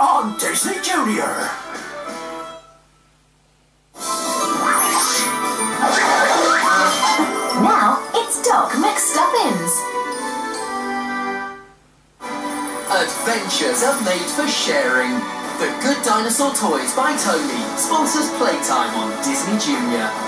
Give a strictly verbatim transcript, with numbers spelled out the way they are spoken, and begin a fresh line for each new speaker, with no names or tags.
on Disney Junior.
Now it's Doc McStuffins.
Adventures are made for sharing. The Good Dinosaur Toys by Tony sponsors playtime on Disney Junior.